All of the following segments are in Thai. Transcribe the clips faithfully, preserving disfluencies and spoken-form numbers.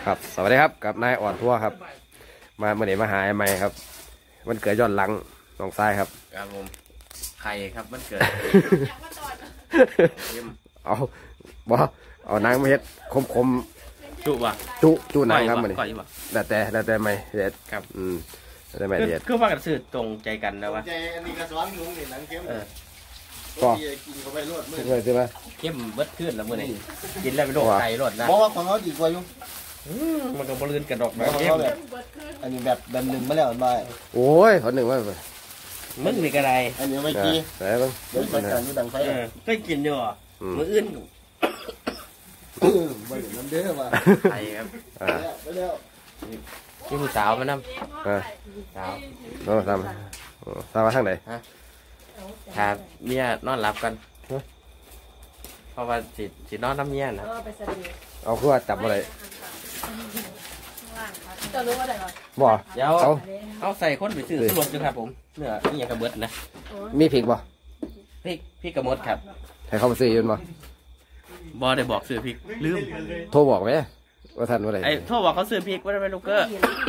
ครับสวัสดีครับกับนายอ่อนทั่วครับมาเมื่อไหร่มาหาไอ้ไม้ครับมันเกิดย้อนหลังน้องทรายครับครับผมไข่ครับมันเกิดเอาบ่เอานางมาเฮ็ดคมคมจุบ่จุจุนางครับมันนี่แต่แต่แต่แต่ไม่เด็ดครับอืมแต่ไม่เด็ดคือว่ากันสื่อตรงใจกันนะวะใจอันนี้กระซ้อนลุงนี่หนังเข้มเออก็กินเข้าไปรวดมือใช่ไหมเข้มเบิดขึ้นแล้วมือนี่กินแล้วไปโดนไก่รดนะเพราะว่าของเขาดีกว่าอยู่มันก็บริเวณกระดกแบบแบบอันนี้แบบแบบหนึ่งมาแล้วมาโอ้ยเขาหนึ่งว่ามึงนี่กระไรอันนี้ไม่กี่แต่บ้างเดี๋ยวไปกันที่ดังไฟก็กินอยู่มืออื่นไม่น้ำเด้อมาไข่ครับไปแล้วนี่ผู้สาวมานั่งสาวโอ้ทำทำมาทางไหนฮะถ้าเมียนอนหลับกันเพราะว่าสิสินอนน้ำเมียนะเอาคือว่าจับอะไรจะรู้ว่าอะไรบ่เดี๋ยวเอาใส่คนไปซื้อสรุปอยู่ครับผมเนื้อนี่ยังกระเบิดนะมีพริกบ่พริกพริกกระมดครับให้เขาไปซื้อยืนบ่บอได้บอกซื้อพริกลืมโทรบอกไหมว่าท่านว่าอะไรไอ้โทรบอกเขาซื้อพริกว่าได้ไปลูกเกอร์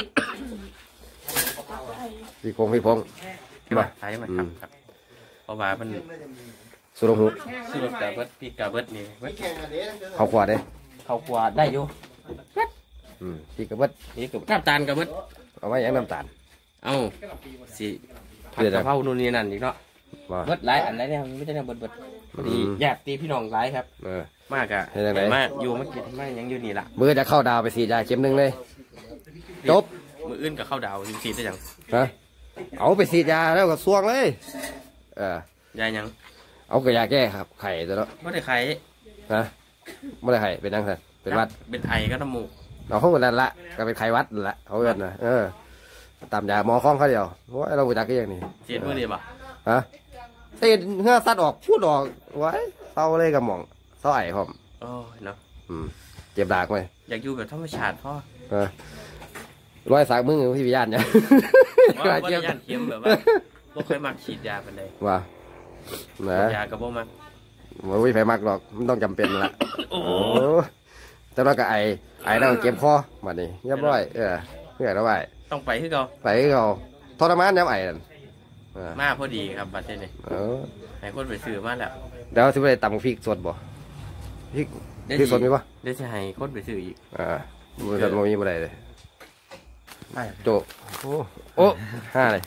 พี่พงพี่พงบ่ใช่ไหมครับเพราะว่ามันสุรหุสุรกระเบิดพริกกระเบิดนี่เขาขวาได้เขาขวาได้อยู่อืมพริกกระเบิดนี่กับน้ำตาลกระเบิดเอาไว้ยังน้ำตาลเอาสิผัดกะเพรานู่นนี่นั่นอีกเนาะเบิดหลายอันไรเนี่ยไม่ได้เบิดเบิดดีอยากตีพี่น้องหลายครับมากอะมากอยู่มากินมากยังอยู่นี่ละมือจะเข้าดาวไปสียาเข็มหนึ่งเลยจบมืออื่นกับเข้าดาวสีได้ยังฮะเอาไปสียาแล้วก็ซวงเลยเออยายังเอากระยาแก้ครับไข่ตัวเนาะไม่ได้ไข่ฮะไม่ได้ไข่เป็นยังไงเป็นวัดเป็นไอก็น้ำมูกเราเข้ากันละก็เป็นไข่วัดละเขาเกินนะเออตามยาหมอคล้องเขาเดียวว่าเราไปจักก็อย่างนี้เสียดมือดีป่ะฮะเสียดเงื่อซัดออกพูดออกไว้เศร้าเลยกับหม่องเศร้าไอ้ผมโอ้ยเนาะอืมเจ็บดากไหมอยากอยู่แบบธรรมชาติพ่อเออร้อยสากมึงพี่พิญญาณเนี่ยว่าพิญญาณเข็มแบบว่าบ่เคยมักฉีดยาเป็นเลยว่ายากับบ่มักมันไม่ไปมักหรอกมันต้องจำเป็นละโอ้แต่เราก็ไอไอเราเก็บคอมาดิเรียบร้อยเออเพื่อเราไปต้องไปที่เขาไปที่เขาทรมานย้ำไอนั่นมาพอดีครับบัดนี้ให้คนไปซื้อมาแล้วเดี๋ยวซื้อไปตำพริกสดบ่พริกพริกสดมีปะเดี๋ยวจะให้คนไปซื้ออีกอ่ามือสดมันมีอะไรเลยโจโอ้โอ้ห้าเลย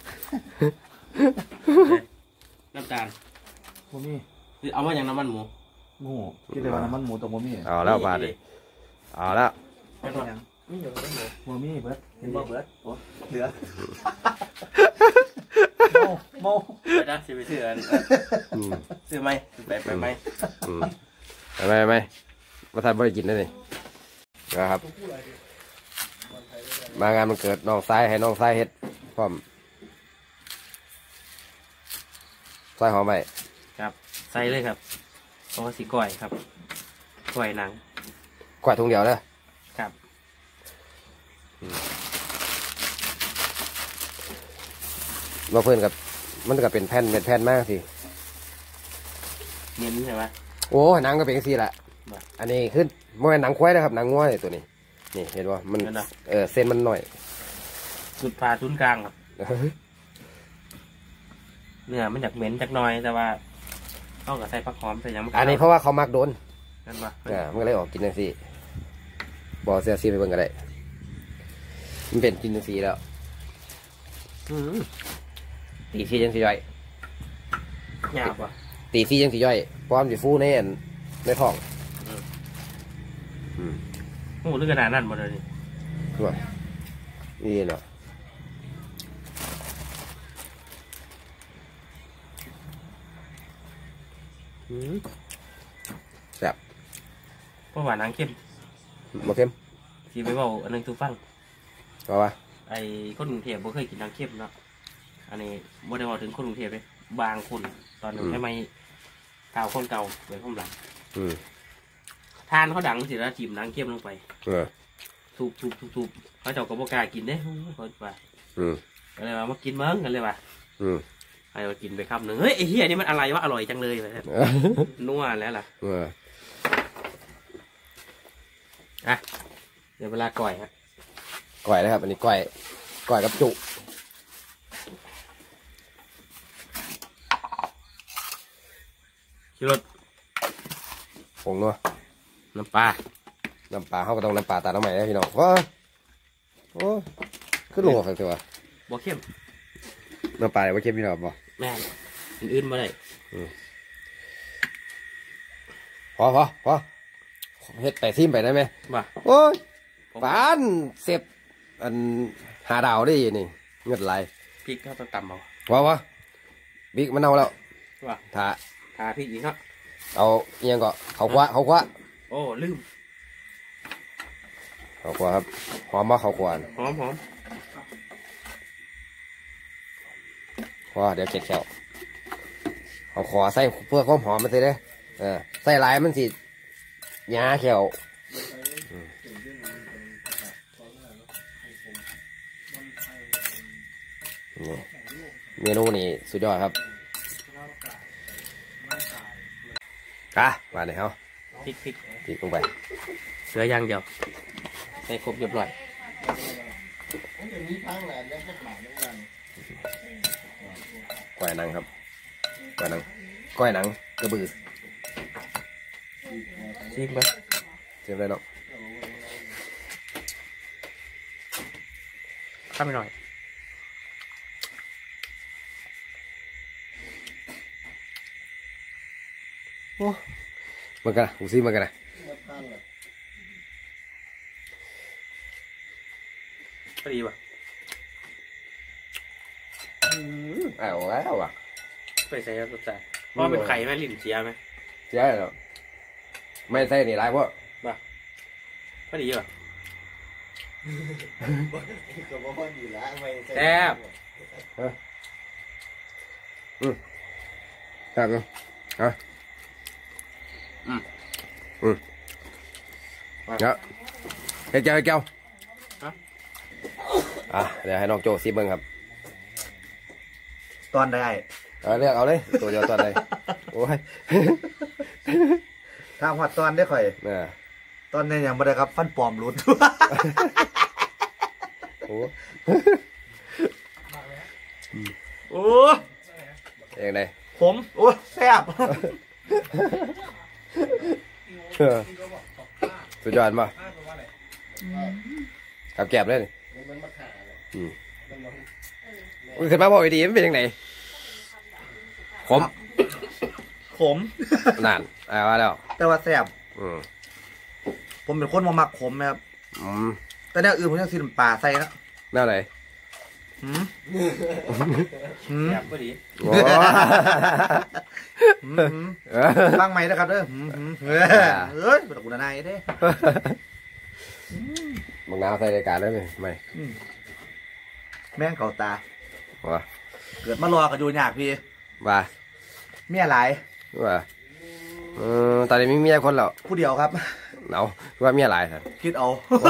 น้ำตาลโมมี่เอามาอย่างน้ำมันหมูงูคิดเลยว่าน้ำมันหมูตรงโมมี่เอาแล้วบาดเลยเอาแล้วโมมี่เบิร์ดเห็นบ่เบิร์ดโอ้เหลือโมไปนะซื้อไปซื้ออันซื้อไหมไปไปไหมไปไหมไปไหมมาทานบริกินได้เลยนะครับมางานมันเกิดน้องทรายให้น้องทรายเฮ็ดพร้อมทรายหอมไปครับใส่เลยครับเพราะว่าสีก้อยครับก้อยหนังก้อยทุ่งเดียวเลยครับมาเพื่อนกับมันก็เป็นแผ่นเป็นแผ่นมากสิเน้นใช่ไหมโอ้หนังก็เป็นสีแหละอันนี้ขึ้นมันเป็นหนังควายนะครับหนังง้อยตัวนี้นี่เห็นว่ามันเออเส้นมันหน่อยสุดผ่าทุนกลางครับเนื้อมันจากเหม็นจากน้อยแต่ว่าต้องกับใส่ผักหอมใส่ยังอันนี้เพราะว่าเขามักโดนนั่นปะอ่ามันก็เลยออกกินจังซี่บอเสียซีไปเบิ่งก็ได้มันเป็นกินจังซี่แล้วตีซีจังซี่ย่อยหยาบว่ะตีซีจังซี่ย่อยพร้อมสิฟูในในท้องโอ้เรื่องขนาดนั้นหมดเลยนี่คือว่านี่เนาะแซ่บเพราะว่านังเข้มบ่เข้มสีไปบอกอันนึงทุกฟังเพราะว่าไอ้คนกรุงเทพบ่เคยกินนังเข้มเนาะอันนี้บ่ได้บอกถึงคนกรุงเทพเลยบางคนตอนนี้ใช่ไหมเก่าคนเก่าเป็นข้อมหลังทานเขาดังสิแล้วจิ้มนังเข้มลงไปสูบสูบสูบเขาเจ้าก็บ่กล้ากินเด้เขาว่าก็เลยว่ามากินเมิ้งกันเลยว่ะไอ้มากินไปคำหนึ่งเฮ้ยไอ้เหี้ยนี่มันอะไรวะอร่อยจังเลยแบบนัวแล้วล่ะอ่ะดี๋ยวเวลาก่อยฮะก่อยนะครับอันนี้ก่อยก่อยกับจุชิรสผงนัวน้ำปลาน้ำปลาเขาก็ต้องน้ำปลาตาน้ำใหม่นะพี่น้องว้าโอ้ขึ้นลงมาฝังตัวบ่เข้มน้ำปลาเนี่ยว่าเข้มพี่น้องบ่แม่อื่นๆมาได้พอพอพอเฮ็ดไปซิมไปได้ไหมบ่โอ้ยปานเสพอันหาดาวได้นี่เงินไหลพริกเขาต้องตำเอาว้าวะบิ๊กมันเอาแล้วว่าถ้าทาพริกอีกเนาะเอาเอียงก็เขาคว้าเขาคว้าโอ้ลืมเขาคว้าครับหอมมากเขาคว้าหอมหอมว้าเดี๋ยวเก็บแขวเขาขอใส่เพื่อความหอมมันสิเด้เออใส่ลายมันสิหยาแขวเมนูนี้สุดยอดครับอ่ะมาเลยเขาพริกพริกพริกลงไปเสือยางเดียวใส่ครบเรียบร้อยก้อยหนังครับก้อยหนังก้อยหนังกระบือชิมไปชิมเลยเนาะข้ามไปหน่อยโอ้มันกันนะกูซิมันกันนะพอดีป่ะอ้าวแล้วอ่ะไปใส่แล้วใส่เพราะเป็นไข่ไหมลิ้นเสียไหมเสียแล้วไม่ใส่นี่ไรพวกป่ะพอดีป่ะแซ่บอืมแซ่บเนาะฮะอืมอืมเนาะเฮ้ยเจ้าเฮ้ยเจ้าอ่ะเดี๋ยวให้น้องโจซิเบิ้งครับตอนใดเอาเลือกเอาเลยตัวเดียวตอนใดโอ้ยทางหัดตอนได้ข่อยตอนนี้ยังไม่ได้ครับฟันปลอมรุดโอ้โอ้เองไงผมโอ้แซ่บสุดยอดป่ะกับแกบเลยอืมคุณเคยมาบอกดีมันเป็นยังไงขมขมนานอะไรวะแล้วแต่ว่าแซ่บอืมผมเป็นคนมาหมักขมนะครับอืมแต่แนวอื่นผมยังซีนป่าใส่นะแนวไหนหืมแซ่บพอดีโอ้บ้างไหมนะครับเด้อเฮ้ยเป็นกุณนายเด้มึงน้าใส่รายการได้ไหมไม่แม่งเก่าตาว่าเกิดมารอกันดูยากพี่ว่าเมียหลายว่าเออตอนนี้มีเมียคนแล้วผู้เดียวครับเอาว่าเมียหลายสันคิดเอา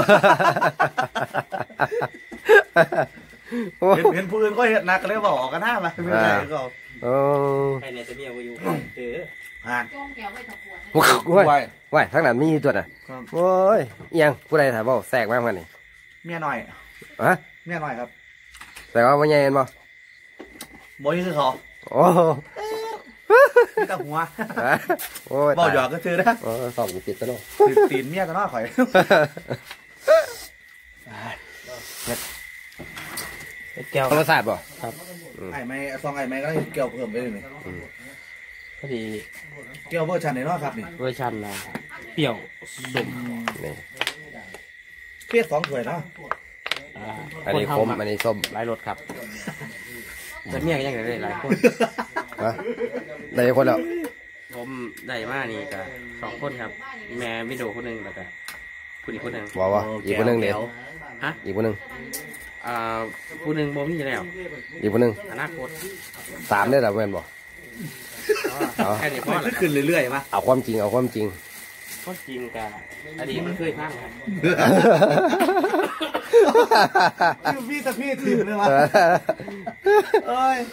เห็นเห็นผู้อื่นก็เห็นนักเลยบอกกันหน้ามาไม่ได้ก็โอ้ใครเนี่ยจะเมียว่าอยู่เจอห่านว้ายว้ายทั้งนั้นมีตัวน่ะโอ้ยยังผู้ใดถามบอกแทรกมากกว่านี่เมียหน่อยฮะเมียหน่อยครับแต่ว่าไม่ใหญ่เห็นบ่บ่ยี่คือเขาโอ้มีตาหัวโอ้ยบ่หยอกก็เจอนะโอ้สองติดตลอดตีนเมียกันน้อข่อยแก้วโทรศัพท์บ่ครับไอ้ไม้ซองไอ้ไม้ก็ได้แก้วเพิ่มไปเลยพอดีแก้วเวอร์ชันไหนเนาะครับนี่เวอร์ชันนะเปรี้ยวสุ่มนี่เปรี้ยวสองถ้วยเนาะอันนี้คมอันนี้ส้มหลายรสครับแต่เมียก็ยังได้หลายคนฮะได้คนแล้วผมได้มากนี่ก็สองคนครับแม่วิดีโอคนหนึ่งแล้วก็ผู้อีกคนหนึ่งบอกว่าอีกคนหนึ่งเดี๋ยวฮะอีกคนหนึ่งอ่าผู้หนึ่งโมมี่แล้วอีกคนหนึ่งอนาคตสามได้หรอเพื่อนบอกแค่นี้พอแล้วขึ้นเรื่อยๆมาเอาความจริงเอาความจริงความจริงกับอดีตมันเคยพังพี่ตะพี่ทีมเลยวะเอ้ย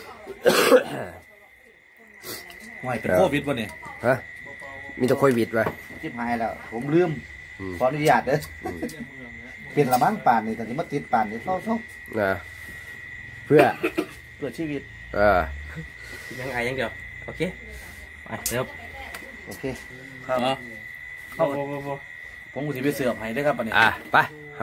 ห่วยเป็นโควิดวะเนี่ยฮะมีแต่โควิดไปจิบหายแล้วผมลืมขออนุญาตเด้อเปลี่ยนละมั้งป่านนี่แต่ที่มาติดป่านนี่เศร้าเศร้านะเพื่อเพื่อชีวิตเออยังไงยังเดียวโอเคไปเดี๋ยวโอเคครับเข้าโบโบโบผมกูสิไปเสือให้ได้ครับป่านนี้อ่ะไปเอา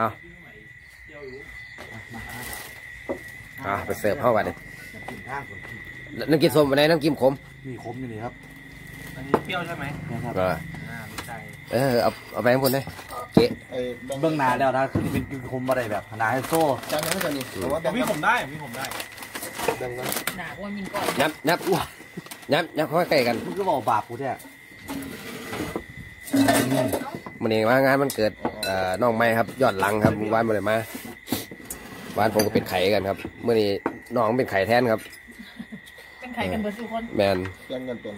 อ่ะไปเสิร์ฟเข้าไปดิกินข้างผมน้ำกินส้มไปไหนน้ำกินขมมีคมอยู่นี่ครับอันนี้เปรี้ยวใช่ไหมนะครับเอออ่าไม่ใช่เออเอาเอาไปข้างบนเลยเก๊ะเบื้องหน้าแล้วนะคือเป็นกินคมอะไรแบบหนาให้โซ่จานนั้นไม่จานนี้แต่ว่าพี่ผมได้พี่ผมได้แบ่งกันหนาว่ามินก่อนยับยับยับยับเข้าใกล้กันมึงก็บอกบาปกูแท้มันเองว่างานมันเกิดเอ่อน้องไม้ครับยอดหลังครับวานมาเลยมา วานผมก็เป็นไข่กันครับเมื่อนี้น้องเป็นไข่แทนครับเป็นใครกันเบิร์ดทุกคนแมนแบ่งกันเป็น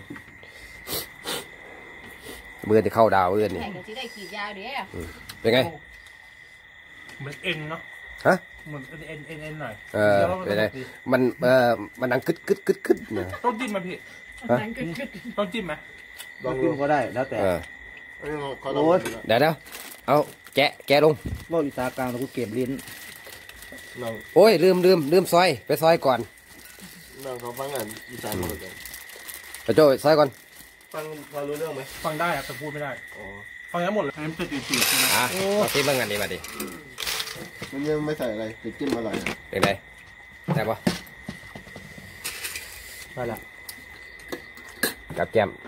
มือจะเข้าดาวเอื้อนนี่ใครกันที่ได้ขีดยาวเด้อเป็นไงเหมือนเอ็นเนาะฮะเหมือนเอ็นเอ็นเอ็นหน่อยเออเป็นไงมันเออมันดังกึดกึดกึดกึดเนี่ยต้องจิ้มไหมพี่นั่นกึดกึดต้องจิ้มไหมลองกินก็ได้แล้วแต่เออเอ้ยเขาโอ้ยเดี๋ยวเดี๋ยวเอาแกะแกะลงว่าอีสานกลางแล้วกูเก็บลิ้นน้องโอ้ยลืมลืมลืมซอยไปซอยก่อนน้องเขาฟังกันอีสานหมดเลยไปโจ้ซอยก่อนฟังพอรู้เรื่องไหมฟังได้อะแต่พูดไม่ได้อ๋อฟังได้หมดเลยอันนี้มันจะจืดๆใช่ไหมอ่ะมาตีบ้างกันดีมาดิมันยังไม่ใส่อะไรแต่จิ้มอร่อยเป็นไงได้ปะได้ละกับแก้ม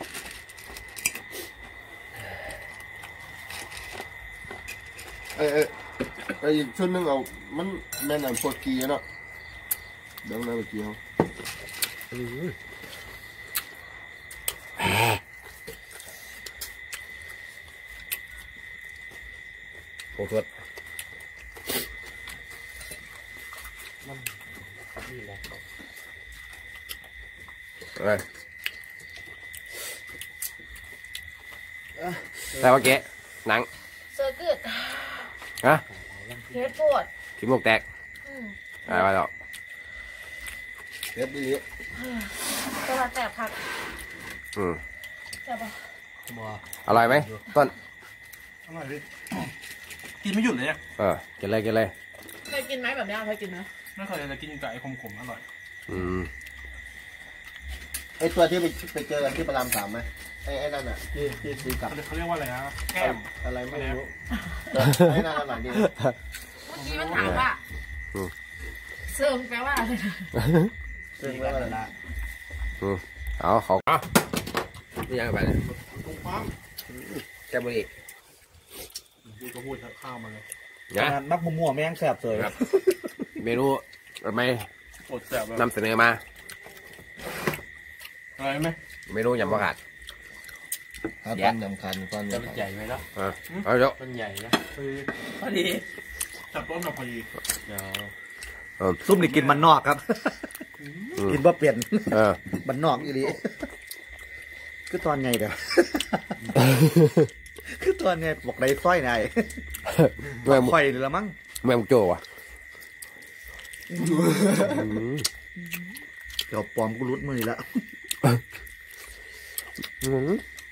เอ้ยเอ้ยไอ้ชุดนึงเอามันแม่นอันโปรกีเนาะเดี๋ยวนั่นโปรกีเขาผงสดเออแต่ว่าเก๊ะหนังเซอร์กึดฮะเทสปวดขี้มูกแตกอืมอะไรวะเนาะเผ็ดดีสลัดแตกผักอืมใช่ปะบัวอร่อยไหมต้นอร่อยพี่กินไม่หยุดเลยเนี่ยเออกินเลยกินเลยเคยกินไหมแบบนี้เคยกินไหมไม่เคยจะกินกับไอ้ขมๆอร่อยอืมไอ้ตัวที่ไปไปเจอกันที่พระรามสามไหมไอ้ไอ้นั่นอ่ะที่ที่ซื้อกลับเขาเรียกว่าอะไรนะแก้มอะไรไม่รู้ไอ้นั่นอร่อยดีเมื่อกี้มันถามว่าเซิร์ฟแปลว่าอะไรนะซึ่งไม่ว่าอะไรนะอืมเอาเขาเอานี่ยังไงเนี่ยแก้บุรีพี่ก็พูดข้าวมาเลยนะมักมั่วๆแม่งแสบเสยครับเมนูไม่อดแสบเลยนำเสนอมาอะไรไหมเมนูยำผักกาดครับตอนยำคันตอนจะยำเป็นคันใหญ่ไหมเนาะอ่ะเอาเดี๋ยวต้นใหญ่นะคือพอดีจับต้นแบบพอดีเดี๋ยวเออซุปนี่กินมันนอกครับ กินบ่เปลี่ยนเออมันนอกอีหลีคือตอนไงเด้อ คือตอนไงบอกในสร้อยไงเมื่อข่อยนี่ละมั้งเมื่อมึงโจวะเดี๋ยวปลอมกูรุดมือนี่ละอืม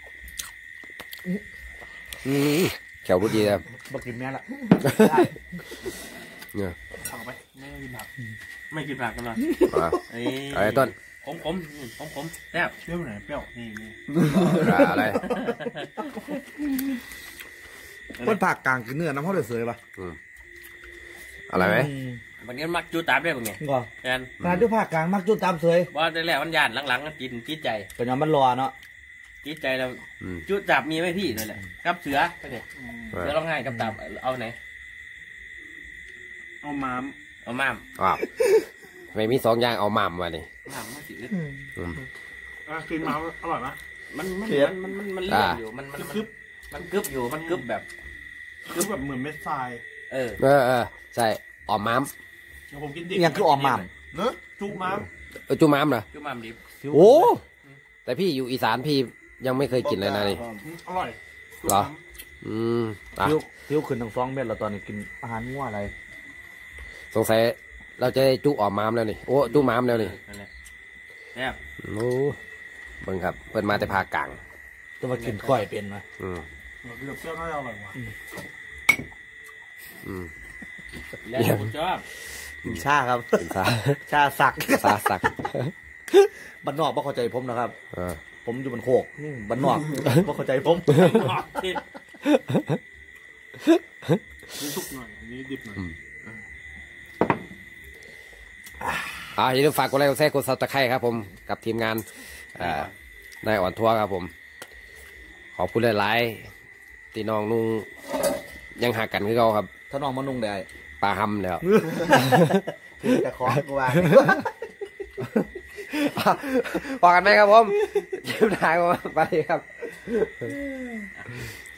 อืมแขวรุดดีครับบอกกินแม่ละเนี่ยผักไปไม่กินผักไม่กินผักกันหรออ่ะไอ้อะไรต้นขมขมขมขมแซ่บเปรี้ยวไหนเปรี้ยวนี่นี่อ่ะอะไรคนภาคกลางกินเนื้อน้ำเขาเลยเสยปะอะไรไหมวันนี้มันมักจูตามได้ป่ะเนี่ยก่อนแทนการที่ภาคกลางมักจุดตามเสยว่าแต่แรกมันยานหลังๆก็กินจิตใจเป็นอย่างมันรอเนาะจิตใจเราอืมจุจับมีไหมพี่นั่นแหละกับเสือไปเนี่ยเออเสือร้องไห้กับตับเอาไหนเอาม้ามเอาม้ามอ่ะไม่มีสองอย่างเอาหม่ำมาดิม้ามมันสิอึดอืมอ่ะกินม้ามอร่อยไหมมันมันมันมันมันเลี่ยนอยู่มันมันกึบมันกึบอยู่มันกึบแบบคือแบบเหมือนเม็ดทรายเออเออเออใช่ออมม้ำเดี๋ยวผมกินดิบยังคือออมหม่ำเนอะจุม้ามเออจุม้ำเหรอจุม้ามดิบโอ้แต่พี่อยู่อีสานพี่ยังไม่เคยกินเลยนะนี่อร่อยเหรอ อืมอ่ะทิวทิวขึ้นทั้งสองเม็ดแล้วตอนนี้กินอาหารงัวอะไรสงสัยเราจะได้จุออมม้ำแล้วนี่โอ้จุม้ำแล้วนี่นั่นแหละแซ่บโอ้เบิ่งครับเพิ่นมาแต่ภาคกลางจะมากินก้อยเป็นไหมอืมเดี๋ยวเปรี้ยวน่าจะอร่อยกว่าอืมแล้วผมชอบกินชาครับเป็นซาชาสักซาสักบ้านนอกบ่เข้าใจผมนะครับเออผมอยู่บนโคกบ้านนอกบ่เข้าใจผมนี่สุกหน่อยอันนี้ดิบหน่อยอ่าอย่าลืมฝากกดไลค์กดแชร์กดซับสไครต์ครับผมกับทีมงานอ่านายอ่อนทัวร์ครับผม ขอบคุณหลายๆที่น้องนุ่งยังหักกันคือเขาครับถ้าน้องมานุ่งได้ปลาหำแล้วคือจะคล้องกูว่าบอกกันไหมครับผมยิ้มได้ครับไปครับ